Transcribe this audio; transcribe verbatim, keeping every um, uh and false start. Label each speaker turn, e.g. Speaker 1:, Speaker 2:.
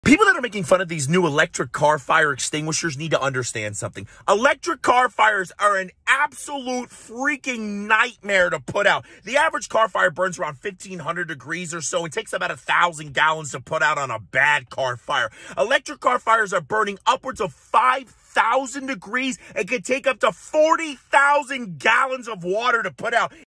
Speaker 1: People that are making fun of these new electric car fire extinguishers need to understand something. Electric car fires are an absolute freaking nightmare to put out. The average car fire burns around fifteen hundred degrees or so. It takes about a thousand gallons to put out on a bad car fire. Electric car fires are burning upwards of five thousand degrees. It could take up to forty thousand gallons of water to put out.